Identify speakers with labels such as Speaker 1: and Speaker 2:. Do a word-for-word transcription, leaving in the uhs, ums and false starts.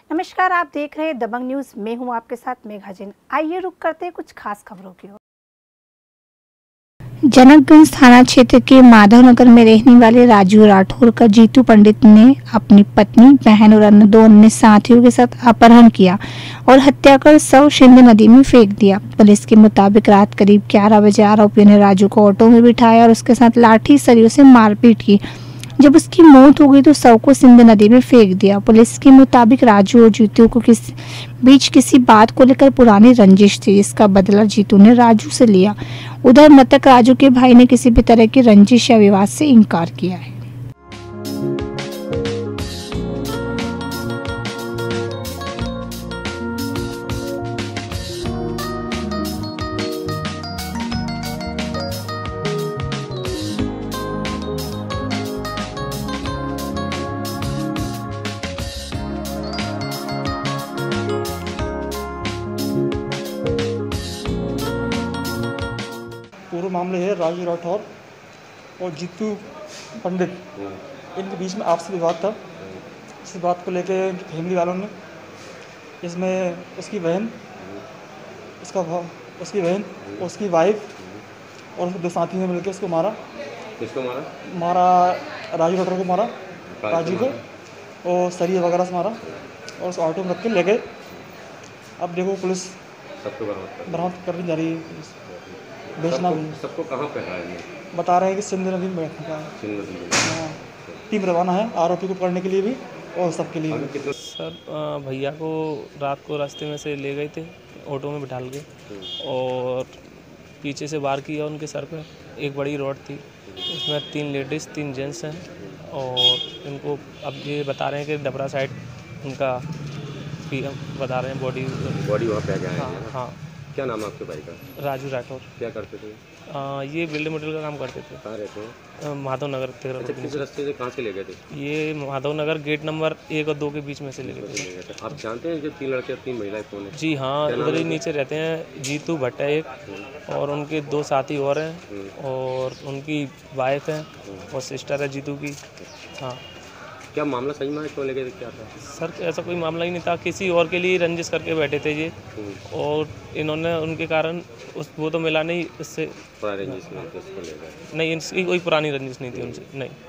Speaker 1: नमस्कार, आप देख रहे हैं दबंग न्यूज। मैं हूं आपके साथ मेघा जैन। आइए रुक करते हैं कुछ खास खबरों की ओर। जनकगंज थाना क्षेत्र के माधवनगर में रहने वाले राजू राठौर का जीतू पंडित ने अपनी पत्नी, बहन और अन्य दो अन्य साथियों के साथ अपहरण किया और हत्या कर शव सिंध नदी में फेंक दिया। पुलिस के मुताबिक रात करीब ग्यारह बजे आरोपियों ने राजू को ऑटो में बिठाया और उसके साथ लाठी सरियों से मारपीट की। जब उसकी मौत हो गई तो शव को सिंध नदी में फेंक दिया। पुलिस के मुताबिक राजू और जीतू को किस बीच किसी बात को लेकर पुरानी रंजिश थी, जिसका बदला जीतू ने राजू से लिया। उधर मृतक राजू के भाई ने किसी भी तरह की रंजिश या विवाद से इनकार किया है।
Speaker 2: पूरे मामले है राजू राठौर और जीतू पंडित, इनके बीच में आपसी विवाद था। इस बात को लेके फैमिली वालों ने, इसमें उसकी बहन, उसका भाव, उसकी बहन, उसकी वाइफ और उसके दो साथी ने मिलकर उसको मारा।
Speaker 3: किसको मारा?
Speaker 2: मारा राजू राठौर को मारा, राजू को, और सरिया वगैरह से मारा और उस ऑटो में रख के ले गए। अब देखो पुलिस
Speaker 3: सबको बरामद
Speaker 2: बरामद करने जा रही है। बेचना भी
Speaker 3: सबको कहाँ पे है?
Speaker 2: बता रहे हैं कि सिंध नदी में बैठने का है। हाँ, टीम रवाना है आरोपी को पकड़ने के लिए भी और सबके लिए भी।
Speaker 4: सर भैया को रात को रास्ते में से ले गए थे ऑटो में बिठाल के और पीछे से वार किया उनके सर पे। एक बड़ी रॉड थी, उसमें तीन लेडीज़ तीन जेंट्स हैं और इनको अब ये बता रहे हैं कि डबरा साइड उनका बता रहे हैं बॉडी
Speaker 3: बॉडी वहाँ पे आ जाए।
Speaker 4: हाँ हाँ।
Speaker 3: क्या नाम है आपके भाई का?
Speaker 4: राजू राठौर।
Speaker 3: क्या करते थे?
Speaker 4: आ, ये बिल्डिंग मटेरियल का काम करते थे।
Speaker 3: कहाँ रहते हैं?
Speaker 4: माधव नगर।
Speaker 3: अच्छा, किस रास्ते से कहाँ से ले गए थे?
Speaker 4: ये माधव नगर गेट नंबर एक और दो के बीच में से ले गए थे।
Speaker 3: आप जानते हैं जो तीन लड़के और तीन महिलाएं कौन है?
Speaker 4: जी हाँ, उधर ही नीचे रहते हैं। जीतू भट्ट है एक और उनके दो साथी और हैं और उनकी वाइफ है और सिस्टर है जीतू की। हाँ।
Speaker 3: क्या मामला सही में क्यों लेके क्या था?
Speaker 4: सर ऐसा कोई मामला ही नहीं था, किसी और के लिए रंजिश करके बैठे थे ये और इन्होंने उनके कारण उस वो तो मिला नहीं, इससे
Speaker 3: पुरानी रंजिश में उसको ले गए।
Speaker 4: नहीं, इसकी कोई पुरानी रंजिश नहीं थी उनसे, नहीं।